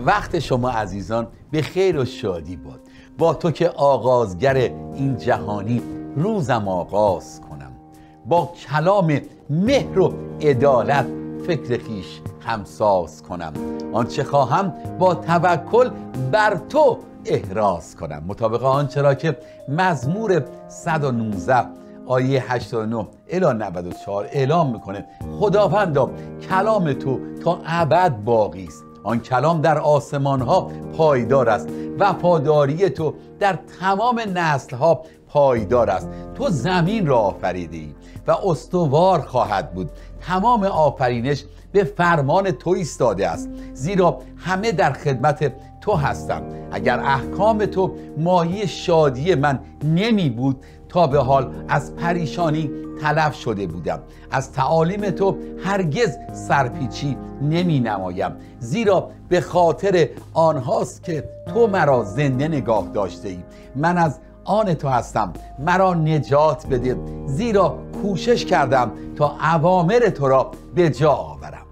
وقت شما عزیزان به خیر و شادی باد. با تو که آغازگر این جهانی روزم آغاز کنم، با کلام مهر و عدالت فکر خویش همساز کنم، آنچه خواهم با توکل بر تو احراز کنم. مطابق آنچه را که مزمور 119 آیه 89 الی 94 اعلام میکنه: خداوندا کلام تو تا ابد باقی است، آن کلام در آسمان ها پایدار است، وفاداری تو در تمام نسل ها پایدار است. تو زمین را آفریده ای و استوار خواهد بود، تمام آفرینش به فرمان تو ایستاده است، زیرا همه در خدمت تو هستند. اگر احکام تو مایه شادی من نمی بود، تا به حال از پریشانی تلف شده بودم. از تعالیم تو هرگز سرپیچی نمی نمایم، زیرا به خاطر آنهاست که تو مرا زنده نگاه داشته ای. من از آن تو هستم، مرا نجات بده، زیرا کوشش کردم تا اوامر تو را به جا آورم.